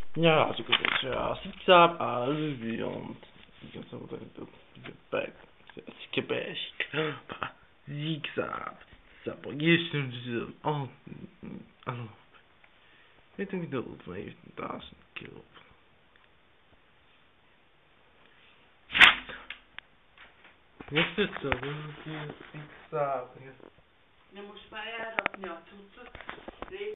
Ja, hartstikke goed. Ja, ziekzaam, und die ganze Gebäck. Gebäck. Ziekzaam. Zapogisten, oh, weet ik bedoeld, maar even 1000 kilo. Jest to, ziekzaam. Не можеш па я да не отуца.